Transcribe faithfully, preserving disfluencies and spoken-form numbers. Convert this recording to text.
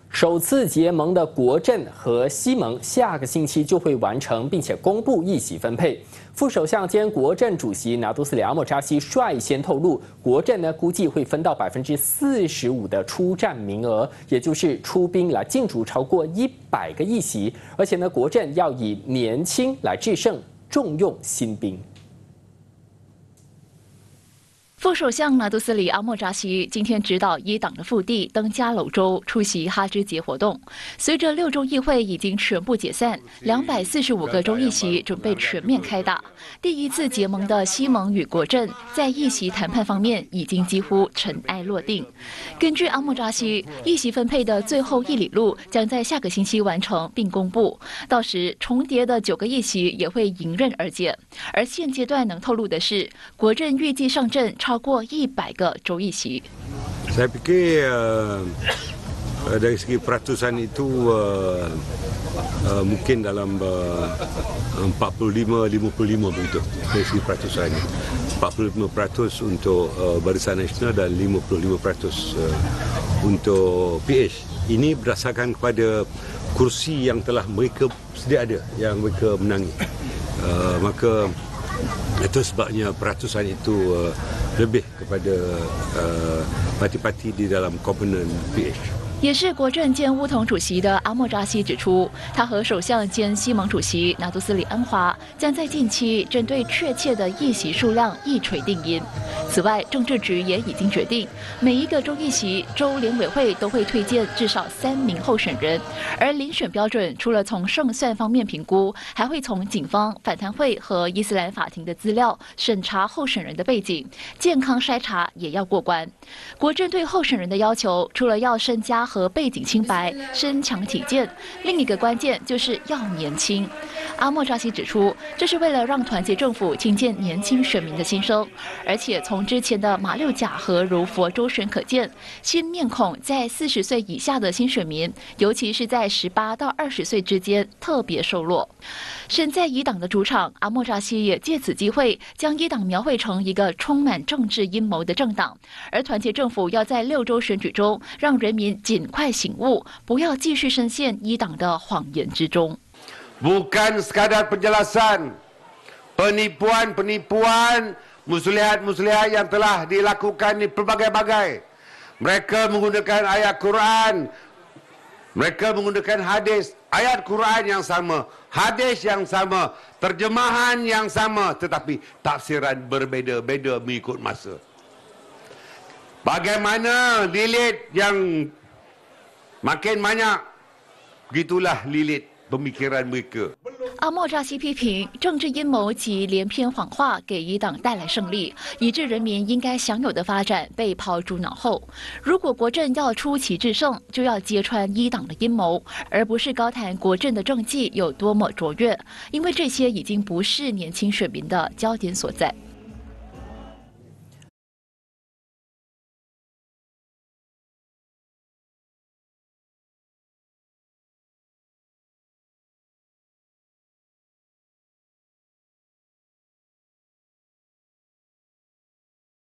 首次结盟的国阵和西盟下个星期就会完成，并且公布议席分配。副首相兼国阵主席拿督斯里阿莫扎西率先透露，国阵呢估计会分到百分之四十五的出战名额，也就是出兵来竞逐超过一百个议席，而且呢国阵要以年轻来制胜，重用新兵。 副首相拿督斯里阿莫扎西今天指导伊党的腹地登嘉楼州出席哈芝节活动。随着六州议会已经全部解散，两百四十五个州议席准备全面开打。第一次结盟的西盟与国阵在议席谈判方面已经几乎尘埃落定。根据阿莫扎西，议席分配的最后一里路将在下个星期完成并公布，到时重叠的九个议席也会迎刃而解。而现阶段能透露的是，国阵预计上阵 超过一百个州议席。 Saya fikir uh, dari segi peratusan itu uh, uh, mungkin dalam uh, empat puluh lima lima puluh lima begitu dari segi peratusannya. empat puluh lima peratus untuk uh, Barisan Nasional dan lima puluh lima peratus uh, untuk P H. Ini berdasarkan kepada kursi yang telah mereka sedia ada yang mereka menangi. Uh, maka itu sebabnya peratusan itu uh, lebih kepada uh, parti-parti di dalam komponen P H. 也是国阵兼巫统主席的阿莫扎西指出，他和首相兼西盟主席拿督斯里安华将在近期针对确切的议席数量一锤定音。此外，政治局也已经决定，每一个州议席州联委会都会推荐至少三名候选人，而遴选标准除了从胜算方面评估，还会从警方、反贪会和伊斯兰法庭的资料审查候选人的背景，健康筛查也要过关。国阵对候选人的要求，除了要身家 和背景清白、身强体健，另一个关键就是要年轻。阿莫扎西指出，这是为了让团结政府听见年轻选民的心声，而且从之前的马六甲和柔佛州选可见，新面孔在四十岁以下的新选民，尤其是在十八到二十岁之间特别受落。身在伊党的主场，阿莫扎西也借此机会将伊党描绘成一个充满政治阴谋的政党，而团结政府要在六州选举中让人民尽 快醒悟，不要继续深陷伊党的谎言之中。 Bukan sekadar penjelasan, penipuan-penipuan, muslihat-muslihat yang telah dilakukan di pelbagai-bagai. Mereka menggunakan ayat Quran, mereka menggunakan hadis, ayat Quran yang sama, hadis yang sama, terjemahan yang sama, tetapi tafsiran berbeza-beza mengikut masa. Bagaimana lilit yang makin banyak, begitulah lilit pemikiran mereka. 阿莫扎西批评政治阴谋及连篇谎话给伊党带来胜利，以致人民应该享有的发展被抛诸脑后。如果国阵要出奇制胜，就要揭穿伊党的阴谋，而不是高谈国阵的政绩有多么卓越，因为这些已经不是年轻选民的焦点所在。